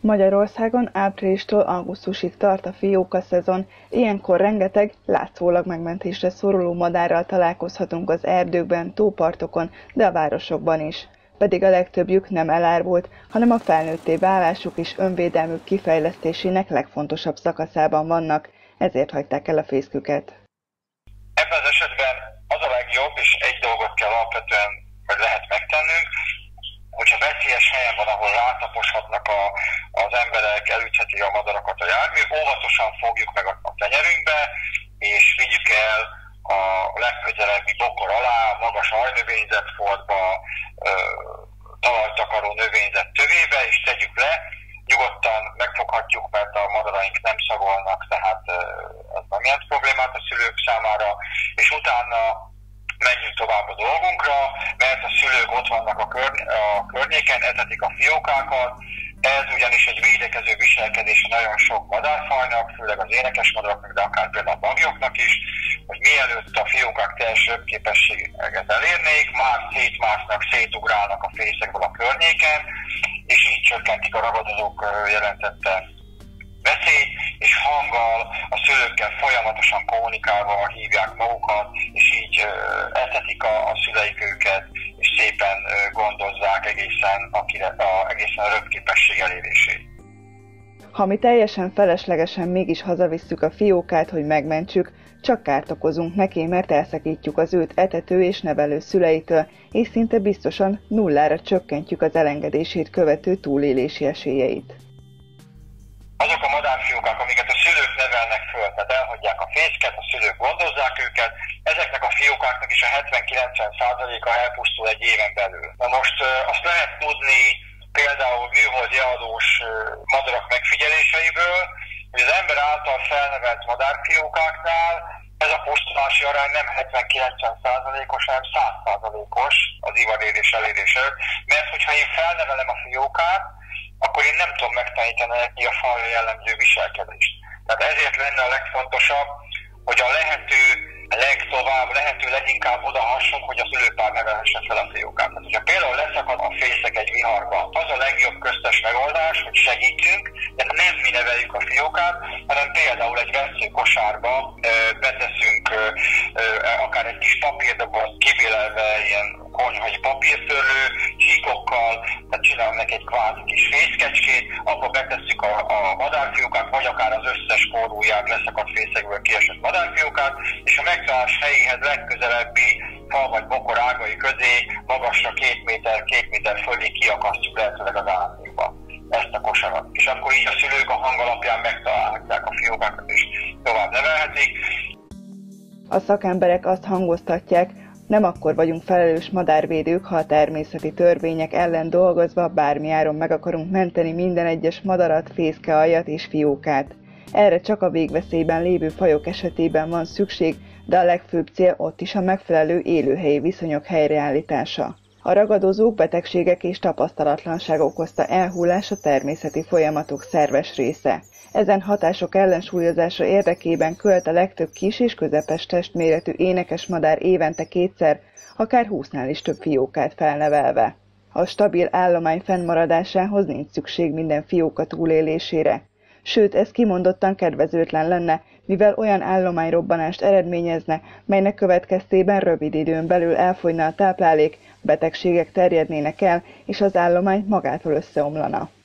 Magyarországon áprilistól augusztusig tart a fióka szezon, ilyenkor rengeteg, látszólag megmentésre szoruló madárral találkozhatunk az erdőkben, tópartokon, de a városokban is. Pedig a legtöbbjük nem elárvult, hanem a felnőtté válásuk és önvédelmük kifejlesztésének legfontosabb szakaszában vannak, ezért hagyták el a fészküket. Ebben az esetben az a legjobb, és egy dolgot kell alapvetően, vagy lehet megtennünk, hogyha veszélyes helyen van, ahol rátaposhatnak az emberek, elütheti a madarakat a jármű, óvatosan fogjuk meg a tenyerünkbe, és vigyük el a legközelebbi bokor alá, magas ajnövényzetfoltba, talajtakaró növényzet tövébe, és tegyük le. Nyugodtan megfoghatjuk, mert a madaraink nem szagolnak, tehát ez nem jelent problémát a szülők számára, és utána menjünk tovább a dolgunkra, mert a szülők ott vannak a környéken, etetik a fiókákat. Ez ugyanis egy védekező viselkedése nagyon sok madárfajnak, főleg az énekesmadaraknak, de akár például a bagyoknak is, hogy mielőtt a fiókák teljes röpképességet elérnék, már szétmásznak, szétugrálnak a fészekből a környéken, és így csökkentik a ragadozók jelentette veszélyt, és hanggal, a szülőkkel folyamatosan kommunikálva hívják magukat, és így etetik a szüleik őket, és szépen gondozzák egészen a röpképesség elérését. Ha mi teljesen feleslegesen mégis hazavisszük a fiókát, hogy megmentsük, csak kárt okozunk neki, mert elszakítjuk az őt etető és nevelő szüleitől, és szinte biztosan nullára csökkentjük az elengedését követő túlélési esélyeit. Azok a madárfiókák, amiket a szülők nevelnek föl, tehát elhagyják a fészket, a szülők gondozzák őket, ezeknek a fiókáknak is a 70-90%-a elpusztul egy éven belül. Na most azt lehet tudni például műholdi eladós madarak megfigyeléseiből, hogy az ember által felnevelt madárfiókáknál ez a pusztulási arány nem 70-90%-os, hanem 100%-os az ivarérés elérése. Mert hogyha én felnevelem a fiókát, akkor én nem tudom megtanítani neki a fajra jellemző viselkedést. Tehát ezért lenne a legfontosabb, hogy a lehető leginkább odahassunk, hogy a szülőpár nevelhesse fel a fiókát. Tehát, hogyha például leszakad a fészek egy viharba, az a legjobb köztes megoldás, hogy segítünk, de nem mi neveljük a fiókát, hanem például egy vesszőkosárba beteszünk akár egy kis papírdobozt kibélelve ilyen konyhai papírtörlő, csíkokkal, tehát csinálunk neki egy kvázi kis fészkecskét, abba betesszük a madárfiókát, vagy akár az összes korúját, leszakadt fészekből kiesett madárfiókát, és a megtalálás helyéhez legközelebbi fa vagy bokor ágai közé magasra 2 méter fölé kiakasztjuk lehetőleg az állatba ezt a kosarat. És akkor így a szülők a hang alapján megtalálhatják a fiókákat és tovább nevelhetik. A szakemberek azt hangoztatják, nem akkor vagyunk felelős madárvédők, ha a természeti törvények ellen dolgozva bármi áron meg akarunk menteni minden egyes madarat, fészkealjat és fiókát. Erre csak a végveszélyben lévő fajok esetében van szükség, de a legfőbb cél ott is a megfelelő élőhelyi viszonyok helyreállítása. A ragadozók, betegségek és tapasztalatlanság okozta elhullás a természeti folyamatok szerves része. Ezen hatások ellensúlyozása érdekében költ a legtöbb kis és közepes testméretű énekesmadár évente 2-szer, akár 20-nál is több fiókát felnevelve. A stabil állomány fennmaradásához nincs szükség minden fióka túlélésére. Sőt, ez kimondottan kedvezőtlen lenne, mivel olyan állományrobbanást eredményezne, melynek következtében rövid időn belül elfogyna a táplálék, betegségek terjednének el, és az állomány magától összeomlana.